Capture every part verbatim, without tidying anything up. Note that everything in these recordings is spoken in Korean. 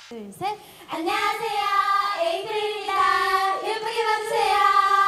둘, 셋. 안녕하세요. 에이프릴입니다. 예쁘게 봐주세요.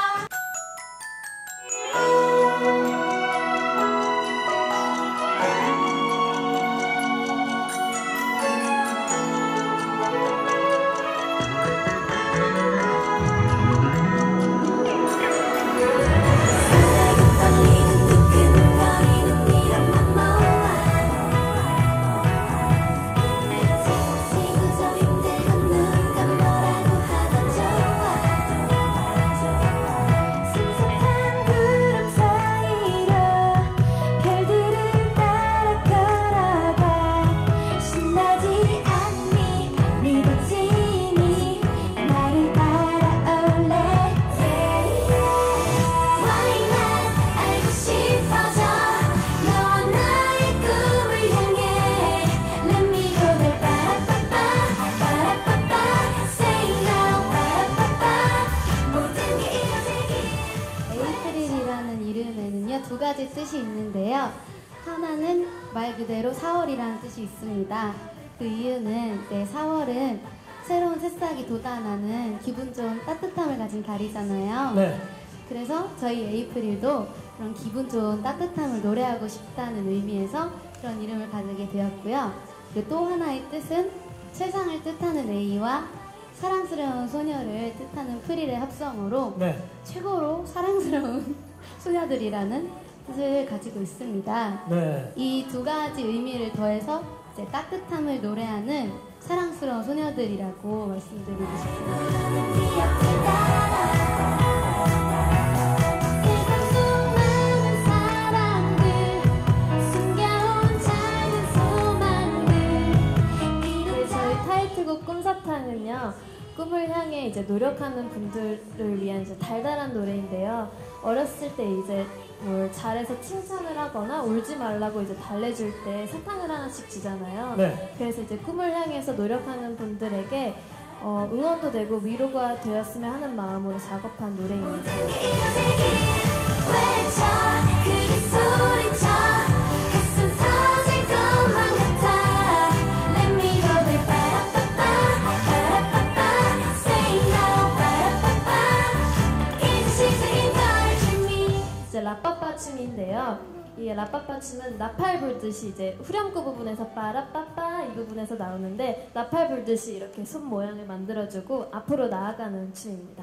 두 가지 뜻이 있는데요. 하나는 말 그대로 사월이라는 뜻이 있습니다. 그 이유는 이제 사월은 새로운 새싹이 돋아나는 기분 좋은 따뜻함을 가진 달이잖아요. 네. 그래서 저희 에이프릴도 그런 기분 좋은 따뜻함을 노래하고 싶다는 의미에서 그런 이름을 가지게 되었고요. 그리고 또 하나의 뜻은 세상을 뜻하는 A와 사랑스러운 소녀를 뜻하는 프릴의 합성어로 네. 최고로 사랑스러운 소녀들이라는 뜻을 가지고 있습니다. 네. 이 두 가지 의미를 더해서 이제 따뜻함을 노래하는 사랑스러운 소녀들이라고 말씀드리고 싶습니다. 꿈사탕은요, 꿈을 향해 이제 노력하는 분들을 위한 이제 달달한 노래인데요. 어렸을 때 이제 뭘 잘해서 칭찬을 하거나 울지 말라고 이제 달래줄 때 사탕을 하나씩 주잖아요. 네. 그래서 이제 꿈을 향해서 노력하는 분들에게 어, 응원도 되고 위로가 되었으면 하는 마음으로 작업한 노래입니다. 라빠빠 춤인데요. 이 라빠빠 춤은 나팔 불듯이 이제 후렴구 부분에서 빠라빠빠 이 부분에서 나오는데 나팔 불듯이 이렇게 손 모양을 만들어주고 앞으로 나아가는 춤입니다.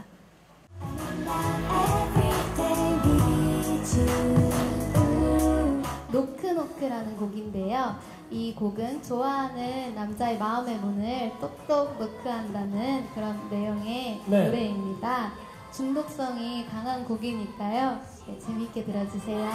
노크노크라는 곡인데요. 이 곡은 좋아하는 남자의 마음의 문을 똑똑 노크한다는 그런 내용의 네. 노래입니다. 중독성이 강한 곡이니까요. 네, 재미있게 들어주세요.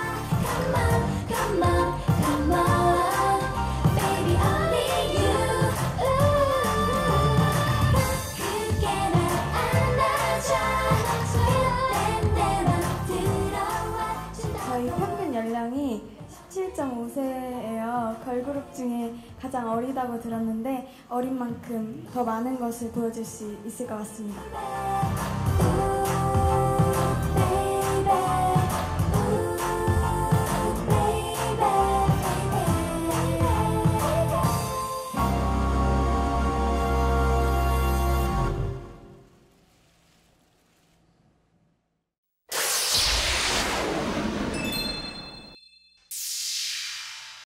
저희 평균 연령이 십칠 점 오 세예요. 걸그룹 중에 가장 어리다고 들었는데 어린 만큼 더 많은 것을 보여줄 수 있을 것 같습니다.